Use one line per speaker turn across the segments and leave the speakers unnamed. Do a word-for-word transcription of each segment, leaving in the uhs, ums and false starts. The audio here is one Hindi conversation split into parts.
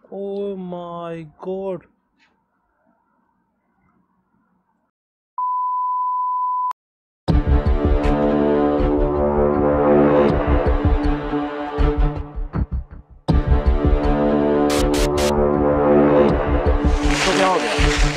Oh my god.
तो क्या हो गया?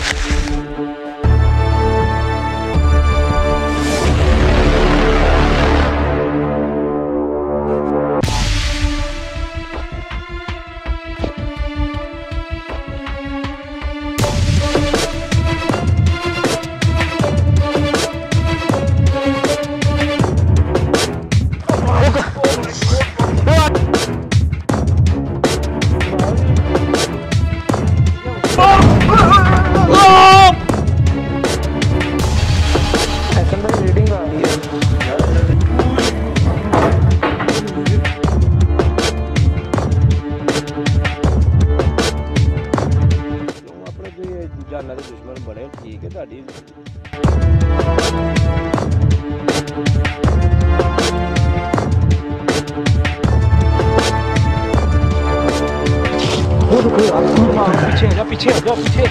रीडिंग आ रही है।
अपने जो ये जाना के दुश्मन बने ठीक है ताड़ी पीछे हो जा पीछे हो जा पीछे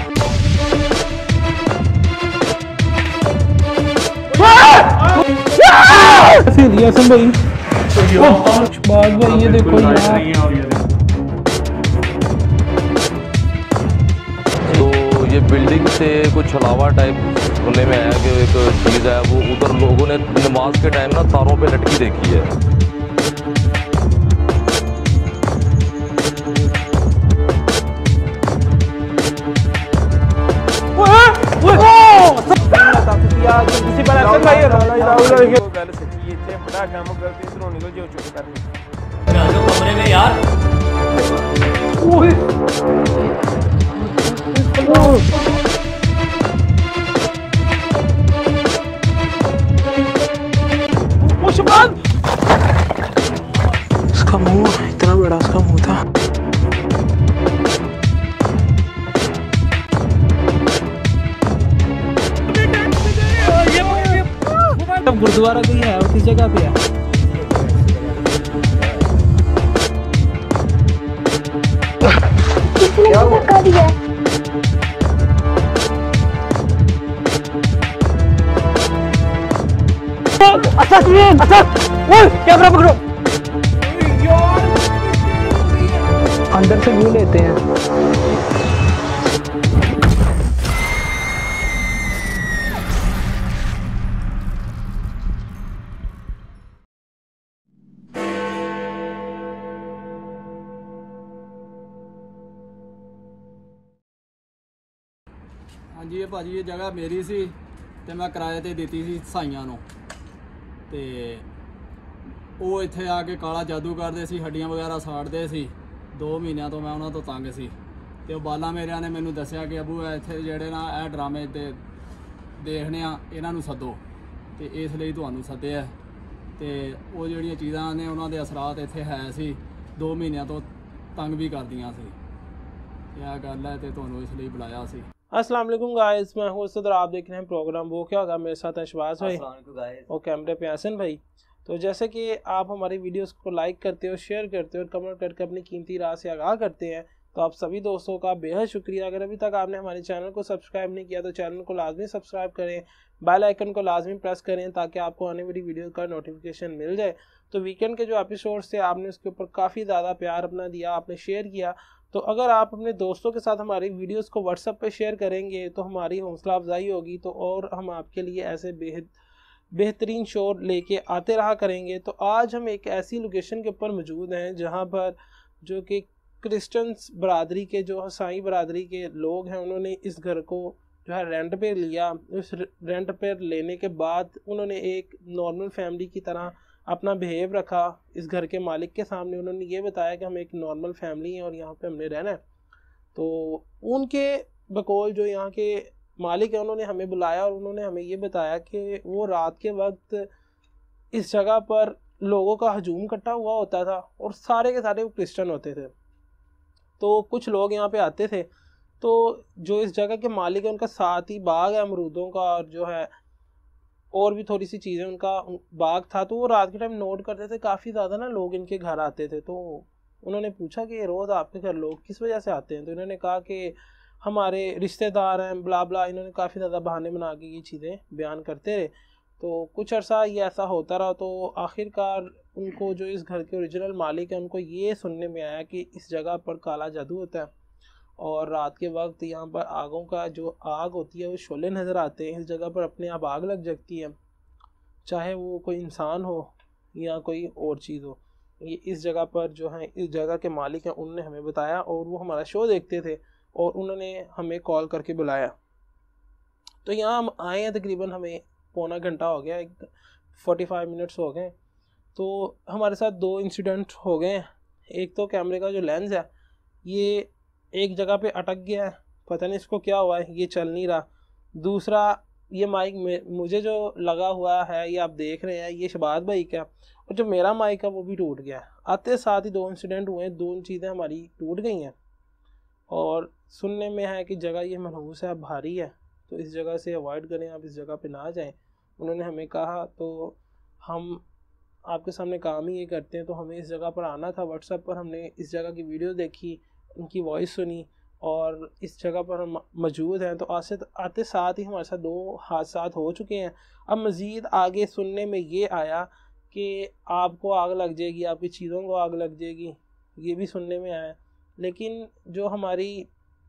ऐसे लिया सब भाई। बात भाई ये देखो यार।
तो ये बिल्डिंग से कुछ छलावा टाइप सुनने में आया कि एक चीज़ है वो उधर लोगों ने नमाज के टाइम ना तारों पे लटकी देखी है।
किसी पर ऐसे भाई गल सच्ची इतने बड़ा काम करती इधरों निकल जो चुप कर
कमरे में यार।
इसका मुंह इतना बड़ा, इसका मुंह था। अब गुरुद्वारा कहीं है उसी जगह पे है।
क्या धक्का दिया?
अच्छा अच्छा ओए कैमरा पकड़ो
अंदर से व्यू लेते हैं।
हाँ जी, ये भाजी ये जगह मेरी सी ते मैं किराए ते ਦਿੱਤੀ ਸੀ ਸਾਈਆਂ ਨੂੰ ਤੇ ਉਹ ਇੱਥੇ ਆ ਕੇ ਕਾਲਾ ਜਾਦੂ ਕਰਦੇ ਸੀ, ਹੱਡੀਆਂ ਵਗੈਰਾ ਸਾੜਦੇ ਸੀ। ਦੋ ਮਹੀਨਿਆਂ ਤੋਂ ਮੈਂ ਉਹਨਾਂ ਤੋਂ ਤੰਗ ਸੀ ਤੇ ਉਹ ਬਾਲਾ ਮੇਰਿਆਂ ਨੇ ਮੈਨੂੰ ਦੱਸਿਆ ਕਿ ਅਬੂ ਇੱਥੇ ਜਿਹੜੇ ਨਾ ਇਹ ਡਰਾਮੇ ਤੇ ਦੇਖਣੇ ਆ ਇਹਨਾਂ ਨੂੰ ਸੱਦੋ ਤੇ ਇਸ ਲਈ ਤੁਹਾਨੂੰ ਸੱਦਿਆ ਤੇ ਉਹ ਜਿਹੜੀਆਂ ਚੀਜ਼ਾਂ ਨੇ ਉਹਨਾਂ ਦੇ ਅਸਰਾਤ ਇੱਥੇ ਹੈ ਸੀ। ਦੋ ਮਹੀਨਿਆਂ ਤੋਂ ਤੰਗ ਵੀ ਕਰਦੀਆਂ ਸੀ। ਇਹ ਗੱਲ ਹੈ ਤੇ ਤੁਹਾਨੂੰ ਇਸ ਲਈ ਬੁਲਾਇਆ ਸੀ।
अस्सलाम वालेकुम गाइस, मैं हूं सदर, आप देख रहे हैं प्रोग्राम वो क्या होगा। मेरे साथ है शहबाज भाई और कैमरे पे हसन भाई। तो जैसे कि आप हमारी वीडियोस को लाइक करते हो, शेयर करते हो और कमेंट करके अपनी कीमती राय से आगाह करते हैं, तो आप सभी दोस्तों का बेहद शुक्रिया। अगर अभी तक आपने हमारे चैनल को सब्सक्राइब नहीं किया तो चैनल को लाजमी सब्सक्राइब करें, बेल आइकन को लाजमी प्रेस करें ताकि आपको आने वाली वीडियो का नोटिफिकेशन मिल जाए। तो वीकेंड के जो एपिसोड्स थे आपने उसके ऊपर काफ़ी ज़्यादा प्यार अपना दिया, आपने शेयर किया। तो अगर आप अपने दोस्तों के साथ हमारी वीडियोस को व्हाट्सएप पे शेयर करेंगे तो हमारी हौसला अफजाई होगी, तो और हम आपके लिए ऐसे बेहद बेहतरीन शो लेके आते रहा करेंगे। तो आज हम एक ऐसी लोकेशन के ऊपर मौजूद हैं जहां पर जो कि क्रिश्चियंस बरादरी के जो ईसाई बरादरी के लोग हैं उन्होंने इस घर को जो है रेंट पे लिया। उस रेंट पे लेने के बाद उन्होंने एक नॉर्मल फैमिली की तरह अपना बिहेव रखा। इस घर के मालिक के सामने उन्होंने ये बताया कि हम एक नॉर्मल फैमिली हैं और यहाँ पे हमने रहना है। तो उनके बकौल जो यहाँ के मालिक हैं उन्होंने हमें बुलाया और उन्होंने हमें ये बताया कि वो रात के वक्त इस जगह पर लोगों का हजूम इकट्ठा हुआ होता था और सारे के सारे वो क्रिश्चियन होते थे। तो कुछ लोग यहाँ पे आते थे, तो जो इस जगह के मालिक है उनका साथ ही बाग है अमरूदों का और जो है और भी थोड़ी सी चीज़ें उनका बाग था। तो वो रात के टाइम नोट करते थे काफ़ी ज़्यादा ना लोग इनके घर आते थे। तो उन्होंने पूछा कि रोज़ आपके घर लोग किस वजह से आते हैं, तो इन्होंने कहा कि हमारे रिश्तेदार हैं ब्ला ब्ला, इन्होंने काफ़ी ज़्यादा बहाने बना के ये चीज़ें बयान करते रहे। तो कुछ अर्सा ये ऐसा होता रहा, तो आखिरकार उनको जो इस घर के ओरिजिनल मालिक हैं उनको ये सुनने में आया कि इस जगह पर काला जादू होता है और रात के वक्त यहाँ पर आगों का जो आग होती है वो शोले नज़र आते हैं, इस जगह पर अपने आप आग लग जाती है, चाहे वो कोई इंसान हो या कोई और चीज़ हो। ये इस जगह पर जो है इस जगह के मालिक हैं उनने हमें बताया और वो हमारा शो देखते थे और उन्होंने हमें कॉल करके बुलाया। तो यहाँ हम आए हैं, तकरीबन हमें पौना घंटा हो गया, एक फोर्टी फाइव मिनट्स हो गए। तो हमारे साथ दो इंसिडेंट हो गए हैं। एक तो कैमरे का जो लेंस है ये एक जगह पे अटक गया है, पता नहीं इसको क्या हुआ है, ये चल नहीं रहा। दूसरा ये माइक में मुझे जो लगा हुआ है ये आप देख रहे हैं ये शबाज भाई का, और जो मेरा माइक है वो भी टूट गया है। आते साथ ही दो इंसिडेंट हुए, दोनों चीज़ें हमारी टूट गई हैं और सुनने में है कि जगह ये मनहूस है, भारी है, तो इस जगह से अवॉइड करें, आप इस जगह पे ना जाएं। उन्होंने हमें कहा, तो हम आपके सामने काम ही ये करते हैं, तो हमें इस जगह पर आना था। व्हाट्सएप पर हमने इस जगह की वीडियो देखी, उनकी वॉइस सुनी और इस जगह पर हम मौजूद हैं। तो आसे आते साथ ही हमारे साथ दो हादसा हो चुके हैं। अब मज़ीद आगे सुनने में ये आया कि आपको आग लग जाएगी, आपकी चीज़ों को आग लग जाएगी, ये भी सुनने में आया। लेकिन जो हमारी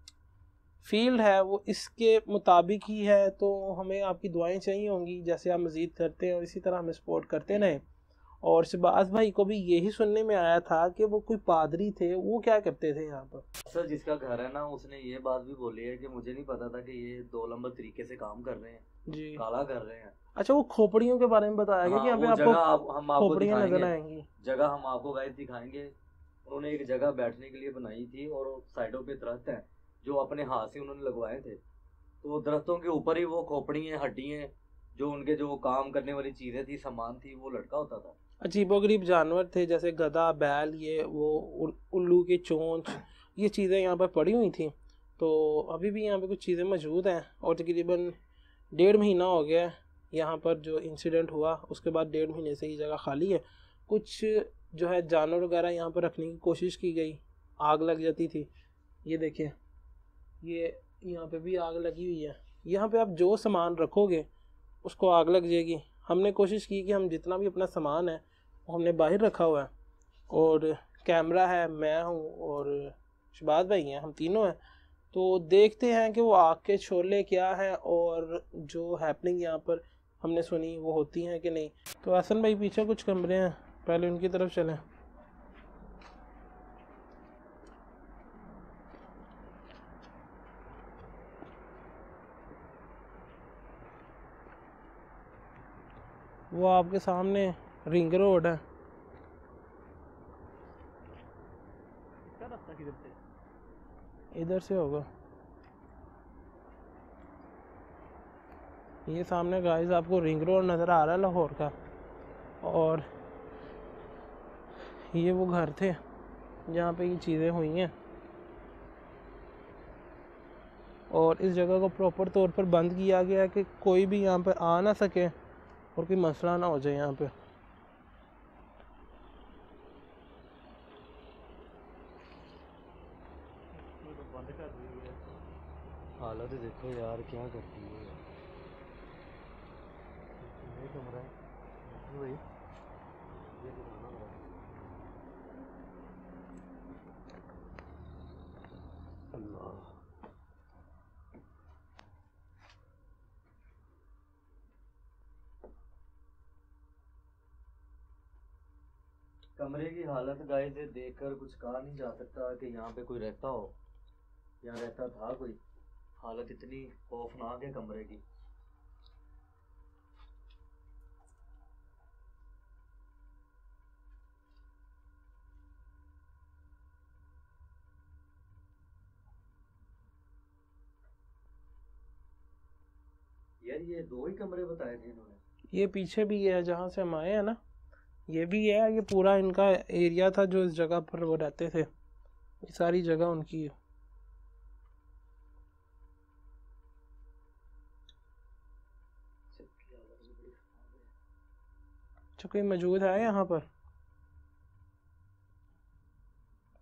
फील्ड है वो इसके मुताबिक ही है, तो हमें आपकी दुआएं चाहिए होंगी जैसे आप मज़ीद करते हैं और इसी तरह हमें सपोर्ट करते रहें। और शबाज भाई को भी यही सुनने में आया था कि वो कोई पादरी थे, वो क्या करते थे यहाँ पर।
सर जिसका घर है ना उसने ये बात भी बोली है कि मुझे नहीं पता था कि ये दो नंबर तरीके से काम कर रहे हैं जी, काला कर रहे हैं। अच्छा, वो खोपड़ियों के बारे में बताया गया कि यहाँ पे आपको आप, हम आपको नजर आएंगी, जगह हम आपको गाइस दिखाएंगे। उन्होंने एक जगह बैठने के लिए बनाई थी और साइडों पे दरख्त हैं जो अपने हाथ से उन्होंने लगवाए थे, तो दरख्तों के ऊपर ही वो खोपड़ी हैं, हड्डी हैं, जो उनके जो काम करने वाली चीजें थी, सामान थी, वो लटका होता था।
अजीबोगरीब जानवर थे जैसे गधा, बैल, ये वो उल्लू की चोंच, ये चीज़ें यहाँ पर पड़ी हुई थी। तो अभी भी यहाँ पे कुछ चीज़ें मौजूद हैं और तकरीबन डेढ़ महीना हो गया यहाँ पर जो इंसिडेंट हुआ, उसके बाद डेढ़ महीने से ये जगह खाली है। कुछ जो है जानवर वगैरह यहाँ पर रखने की कोशिश की गई, आग लग जाती थी। ये देखें, ये यहाँ पे भी आग लगी हुई है। यहाँ पे आप जो सामान रखोगे उसको आग लग जाएगी। हमने कोशिश की कि हम जितना भी अपना सामान है वो हमने बाहर रखा हुआ है, और कैमरा है, मैं हूँ और शबाज भाई हैं, हम तीनों हैं। तो देखते हैं कि वो आग के शोले क्या है और जो हैपनिंग यहाँ पर हमने सुनी वो होती हैं कि नहीं। तो हसन भाई पीछे कुछ कमरे हैं, पहले उनकी तरफ चलें। वो आपके सामने रिंग रोड है। इधर से होगा, ये सामने गाइस आपको रिंग रोड नज़र आ रहा है लाहौर का, और ये वो घर थे जहाँ पे ये चीज़ें हुई हैं, और इस जगह को प्रॉपर तौर पर बंद किया गया है कि कोई भी यहाँ पे आ ना सके और कोई मसला ना हो जाए। यहाँ पे
हालत देखो यार, क्या करती है ये कमरा है भाई, ये दिखाना पड़ा। अल्लाह, कमरे की हालत गाइस देखकर कुछ कहा नहीं जा सकता कि यहाँ पे कोई रहता हो या रहता था कोई। हालत इतनी खौफनाक है कमरे की। यार ये दो ही कमरे बताए थे इन्होंने।
ये पीछे भी है जहाँ से हम आए हैं ना, ये भी है, ये पूरा इनका एरिया था जो इस जगह पर वो रहते थे, ये सारी जगह उनकी है। अच्छा, कोई मौजूद है यहाँ पर?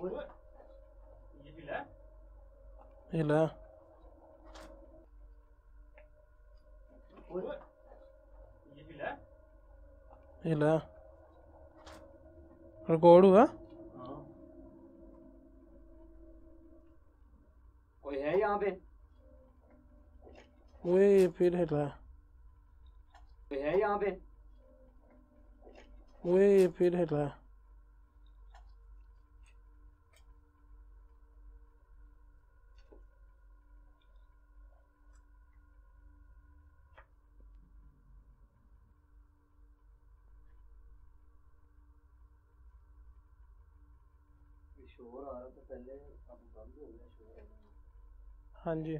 हिला हिला रिकॉर्ड हुआ।
कोई है यहाँ पे?
वही फिर हिला।
कोई है यहाँ पे?
वही फिर हिला।
शोर आ रहा था पहले, अब बंद हो गया शोर।
हाँ जी।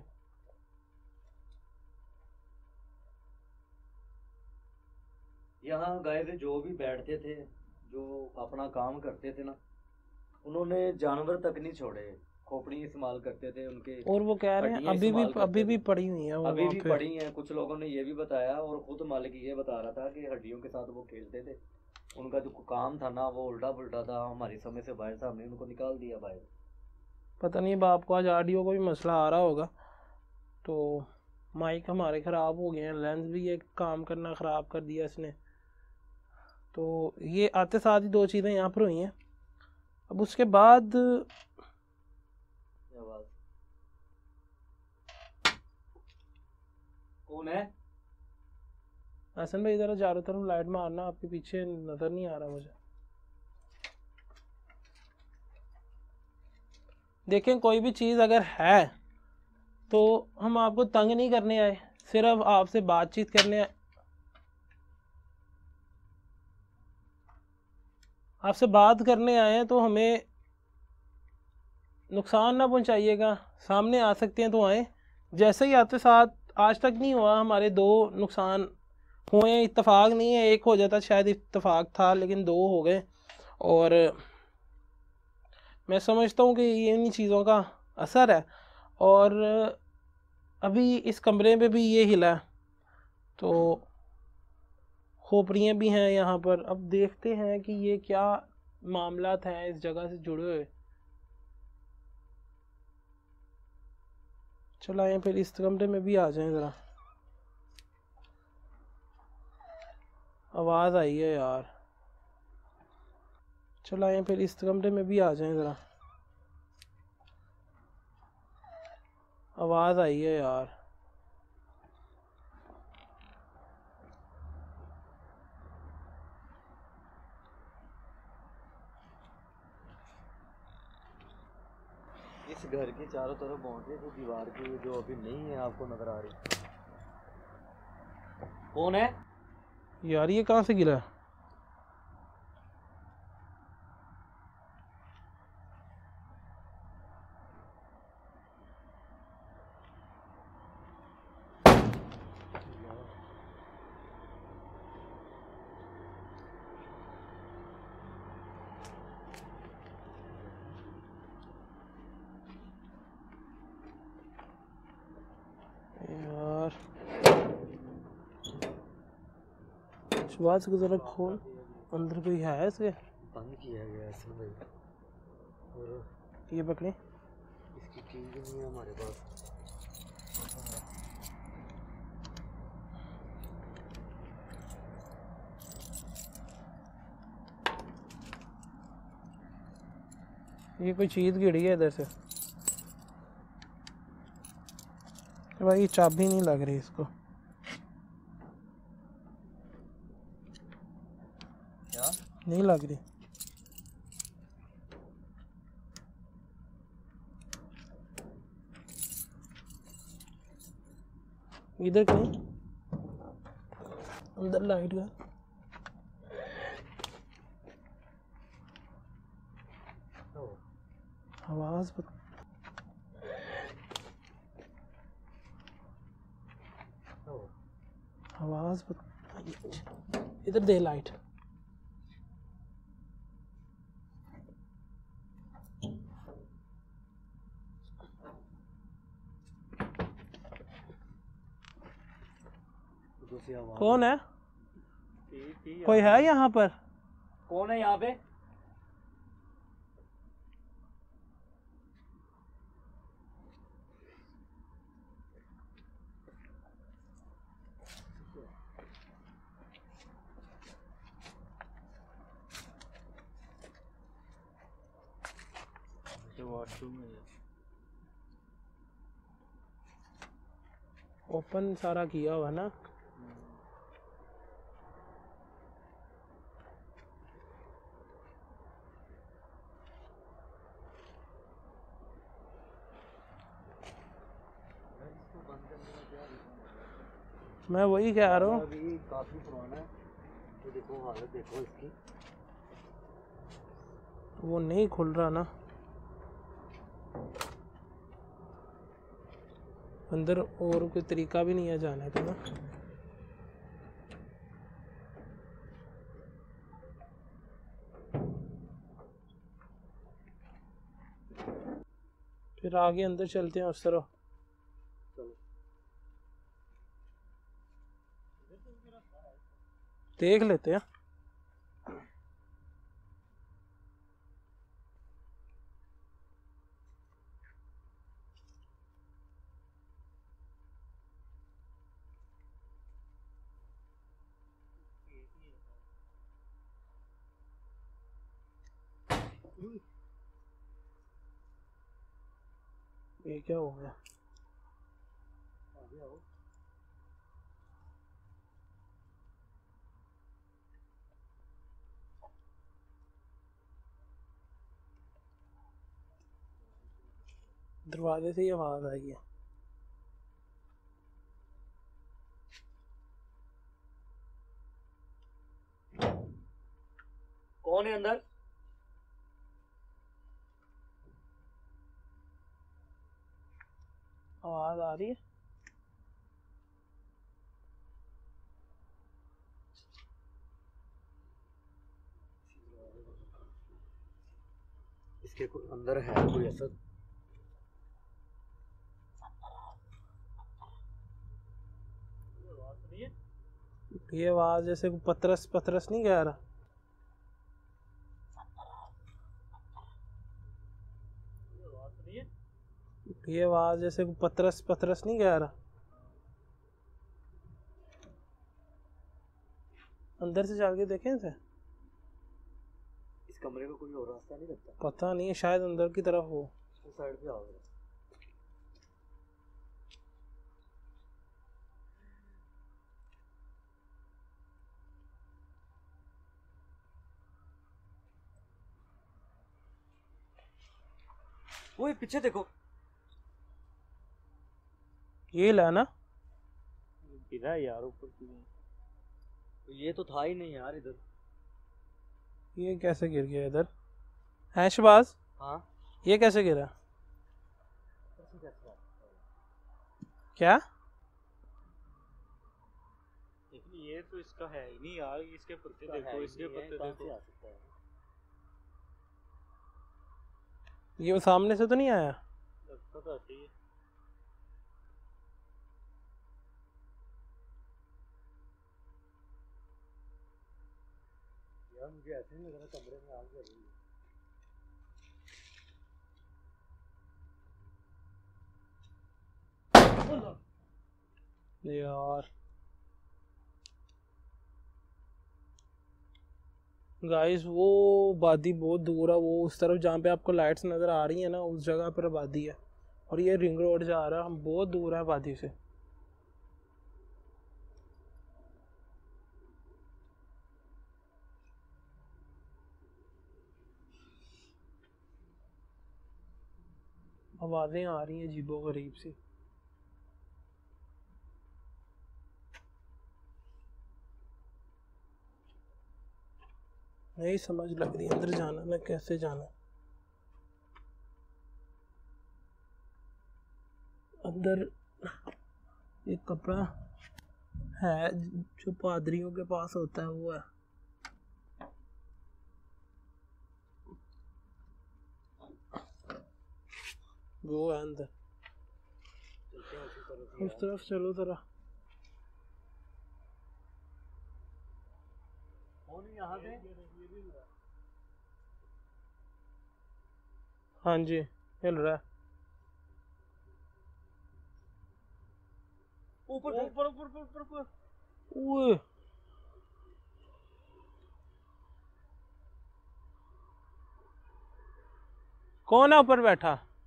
यहाँ गए थे जो भी बैठते थे, जो अपना काम करते थे ना, उन्होंने जानवर तक नहीं छोड़े, खोपड़ी इस्तेमाल करते थे उनके।
और वो कह रहे हैं अभी भी अभी भी पड़ी हुई है,
अभी भी पड़ी हैं। कुछ लोगों ने ये भी बताया, और खुद मालिक ये बता रहा था कि हड्डियों के साथ वो खेलते थे। उनका जो काम था ना वो उल्टा पुल्टा था, हमारी समझ से बाहर, साहब ने उनको निकाल दिया बाहर।
पता नहीं बाप को आज ऑडियो को भी मसला आ रहा होगा, तो माइक हमारे ख़राब हो गए हैं, लेंस भी एक काम करना ख़राब कर दिया इसने। तो ये आते साथ ही दो चीज़ें यहाँ पर हुई हैं। अब उसके बाद
कौन है?
हसन भाई ज़रा चारों तरफ लाइट मारना, आपके पीछे नज़र नहीं आ रहा मुझे। देखें कोई भी चीज़ अगर है तो हम आपको तंग नहीं करने आए, सिर्फ आपसे बातचीत करने आए, आपसे बात करने आए हैं। तो हमें नुकसान ना पहुंचाइएगा, सामने आ सकते हैं तो आए। जैसे ही आते साथ आज तक नहीं हुआ हमारे दो नुकसान हुए, इत्तेफाक नहीं है, एक हो जाता शायद इत्तेफाक था, लेकिन दो हो गए। और मैं समझता हूँ कि ये इन्हीं चीज़ों का असर है। और अभी इस कमरे में भी ये हिला, तो खोपड़ियाँ भी हैं यहाँ पर। अब देखते हैं कि ये क्या मामलात हैं इस जगह से जुड़े हुए। चलो आए फिर इस कमरे में भी आ जाएं ज़रा। आवाज़ आई है यार, चलो आए फिर इस कमरे में भी आ जाएं ज़रा। आवाज़ आई है यार।
इस घर के चारों तरफ बाउंड्री तो दीवार की जो अभी नहीं है आपको नजर आ रही। कौन है
यार? ये कहाँ से गिरा? यार शुरुआत से ज़रा खोल, अंदर कोई है इसके?
बंद किया गया है भाई। और
ये पकड़े,
इसकी की भी नहीं है हमारे पास।
ये कोई चीज़ गिरी है इधर से। भाई चाबी नहीं लग रही इसको।
क्या
नहीं लग रही? इधर कहीं अंदर लाइट का आवाज बत... आवाज बत... इधर दे लाइट। कौन है? कोई है यहाँ पर?
कौन है यहाँ पे? बाथरूम है।
ओपन सारा किया हुआ ना। मैं वही कह रहा हूँ,
अभी काफी पुराना है, तो देखो हालत देखो इसकी।
वो नहीं खुल रहा ना अंदर, और कोई तरीका भी नहीं है जाने का ना। फिर आगे अंदर चलते हैं उस तरफ। देख लेते हैं। ये क्या हो गया? दरवाजे से ही आवाज आई है।
कौन है अंदर?
आवाज आ रही है।
इसके अंदर है कोई ऐसा?
ये आवाज जैसे पतरस पतरस नहीं कह रहा। ये आवाज जैसे पतरस पतरस नहीं कह रहा। अंदर से जाके देखें इसे।
इस कमरे में कोई और रास्ता नहीं लगता?
पता नहीं, शायद अंदर की तरफ हो।
उस साइड पे आओ। वो पीछे देखो।
ये ला ना
गिरा यार ऊपर की।
ये तो था ही नहीं यार इधर।
ये कैसे गिर गया इधर? है शहबाज?
हाँ,
ये कैसे गिरा? क्या?
लेकिन ये तो इसका है ही नहीं यार। इसके पत्ते देखो, इसके पत्ते देखो।
ये वो सामने से तो नहीं आया?
लगता तो ऐसे ही है।
यार मुझे ऐसे नहीं लग रहा कमरे में आग लग रही
है यार। गाइस वो वादी बहुत दूर है, वो उस तरफ जहाँ पे आपको लाइट्स नज़र आ रही है ना, उस जगह पर वादी है। और ये रिंग रोड जा रहा है, हम बहुत दूर है वादी से। आवाज़ें आ रही हैं अजीबो गरीब सी। नहीं समझ लग रही अंदर जाना ना, कैसे जाना। अंदर एक कपड़ा है जो पादरियों के पास होता है, वो है। वो है अंदर। उस तरफ चलो जरा।
यहाँ पे।
हाँ जी, हिल रहा है।
ऊपर ऊपर ऊपर ऊपर ऊपर।
ओए कौन है ऊपर बैठा?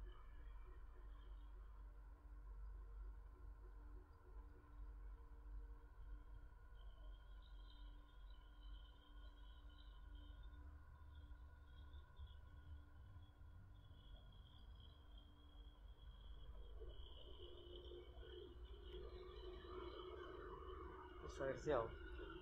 साइड से आओ।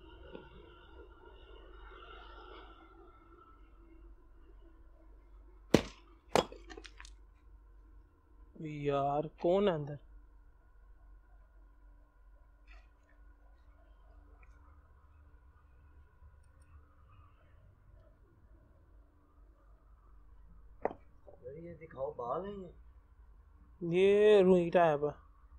यार कौन है अंदर?
ये दिखाओ, बाल हैं ये?
ये रुई टाइप है।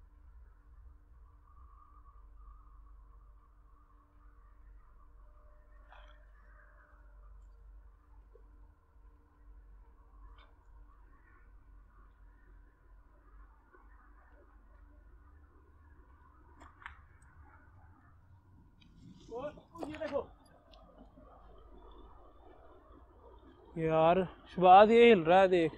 ये देखो यार, शबाज ये हिल रहा है, देख।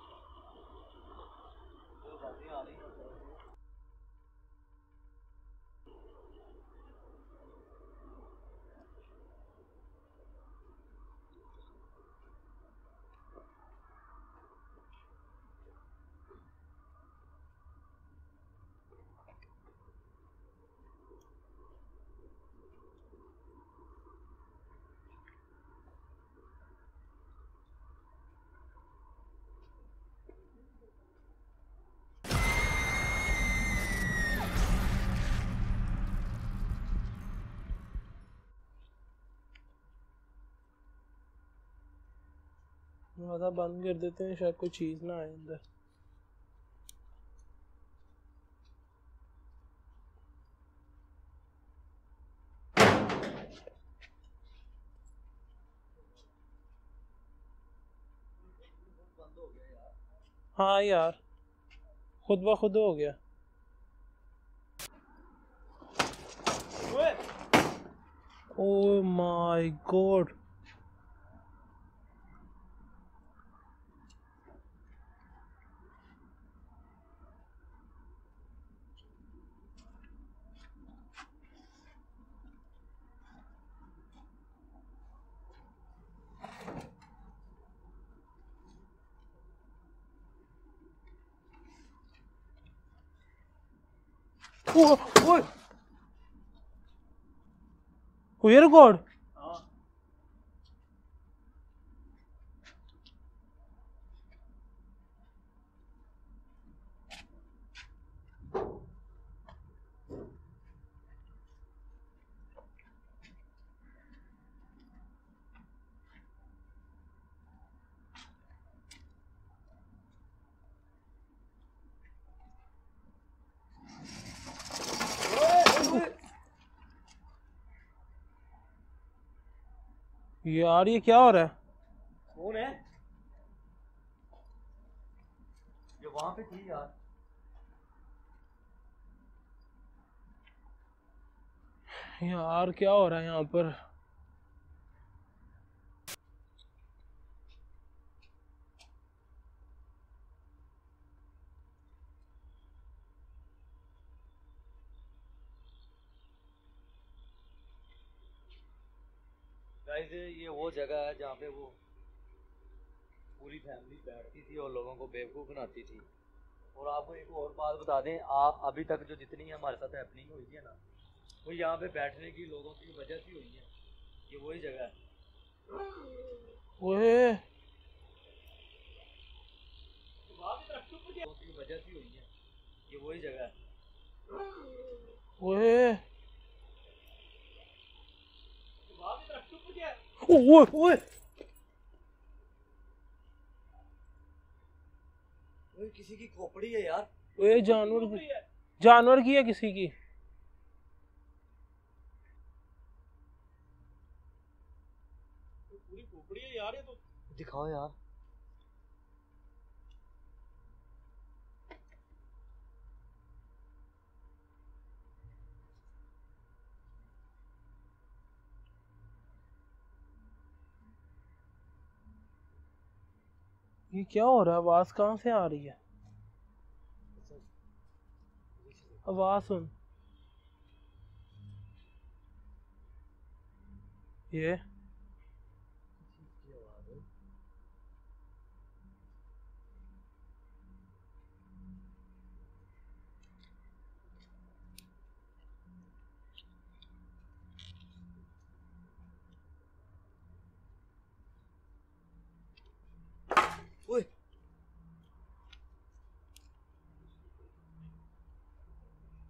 दरवाज़ा बंद कर देते हैं, शायद कोई चीज़ ना आए अंदर। हाँ यार, खुद ब खुद हो गया। ओह माय गॉड, ओह ओह हुई रिकॉर्ड। यार ये क्या हो रहा है?
कौन है? ये वहां पे थी यार।
यार क्या हो रहा है यहाँ पर?
गाइस ये वो जगह है जहाँ पे वो पूरी फैमिली बैठती थी और लोगों को बेवकूफ़ बनाती थी। और आपको एक और बात बता दें, आप अभी तक जो जितनी हमारे साथ हैपनिंग हुई है ना, वो यहाँ पे बैठने की लोगों की वजह से हुई है। ये वही जगह है।
ओए
की वजह से हुई है। ये वही जगह है।
ओए ओए ओए
किसी की खोपड़ी है यार।
ओए जानवर की, जानवर की है किसी की। पूरी खोपड़ी है यार ये तो।
दिखाओ यार।
ये क्या हो रहा है? आवाज कहाँ से आ रही है? आवाज सुन। ये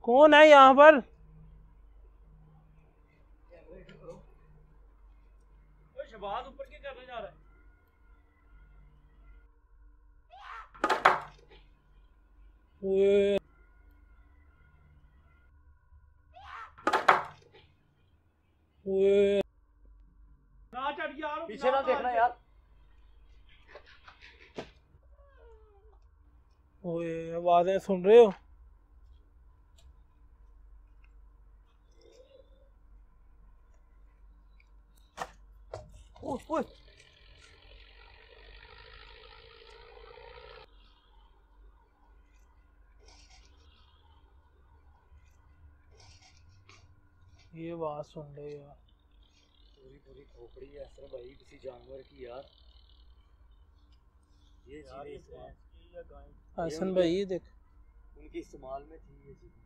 कौन है यहाँ पर?
शहबाज ऊपर क्या करने जा रहा है?
ओए ओए
ना चढ़ यार,
पीछे ना देखना यार।
ओए आवाजें सुन रहे हो?
ओए ओए
ये बात सुन रहे हो यार?
पूरी पूरी खोपड़ी है असर भाई किसी जानवर की यार। ये चीजें
हसन भाई ये देख,
उनके इस्तेमाल में थी ये चीजें।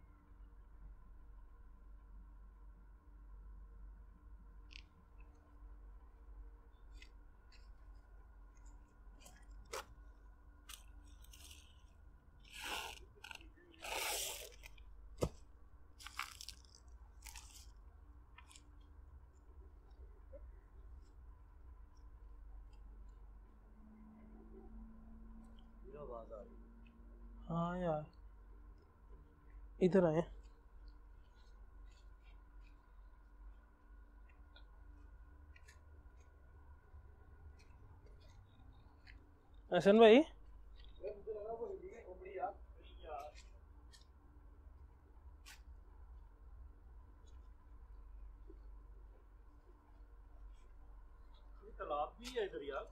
हाँ यार इधर आए। हसन भाई
तालाब भी है इधर यार।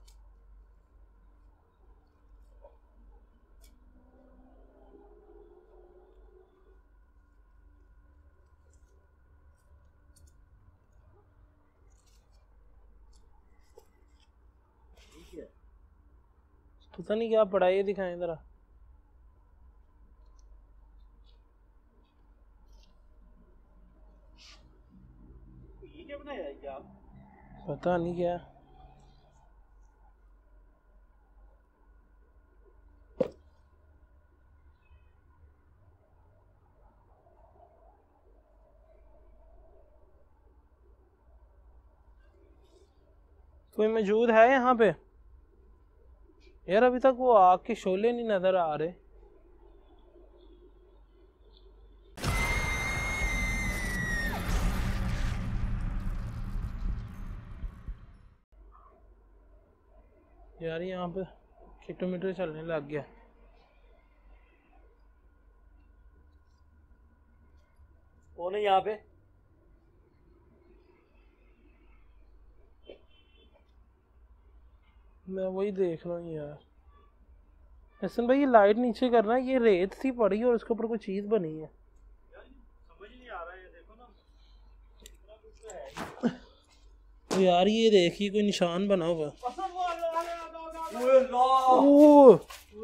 पता नहीं क्या पड़ा, ये दिखाएं जरा।
ये क्या बनाया है क्या?
पता नहीं क्या। कोई मौजूद है यहाँ पे यार? अभी तक वो आग के शोले नहीं नजर आ रहे। यार यहाँ पे किलोमीटर चलने लग गया।
कौन है यहाँ पे?
मैं वही देख रहा हूँ यार। हसन भाई ये लाइट नीचे करना, ये रेत सी पड़ी और उसके ऊपर कोई चीज बनी है।
समझ नहीं आ रहा है, देखो ना इतना कुछ तो है।
तो यार ये देखिए कोई निशान बना हुआ।
ओए अल्लाह
ओह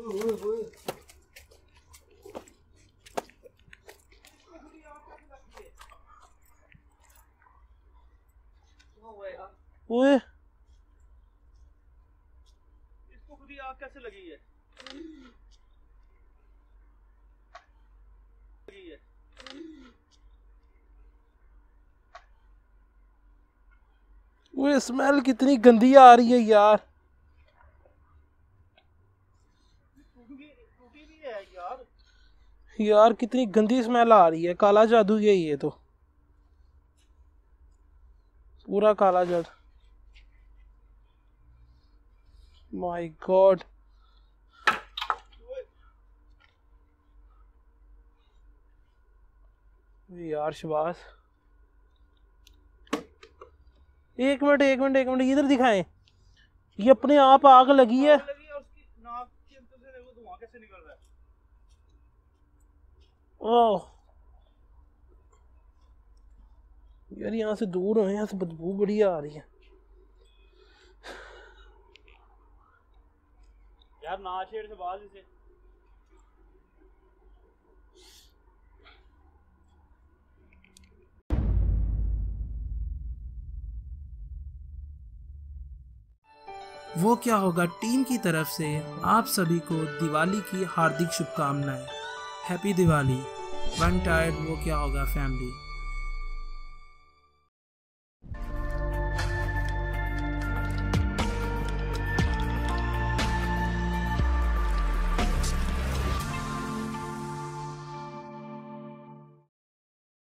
ओए
इसको खुद ही आग कैसे लगी है? लगी है।
वो स्मेल कितनी गंदी आ रही है यार।
टूटी भी है यार।
यार कितनी गंदी स्मेल आ रही है। काला जादू है ये तो, पूरा काला जादू। My god. यार शहबाज एक मिनट एक मिनट एक मिनट इधर दिखाएं। ये अपने आप आग लगी है।
लगी और उसकी नाक के अंदर से देखो धुआं कैसे निकल रहा है।
ओह यार यहाँ से दूर हो, यहाँ से बदबू बड़ी आ रही है।
यार ना छेड़ से बाज इसे।
वो क्या होगा टीम की तरफ से आप सभी को दिवाली की हार्दिक शुभकामनाएं। हैप्पी दिवाली। वन टायर्ड वो क्या होगा फैमिली।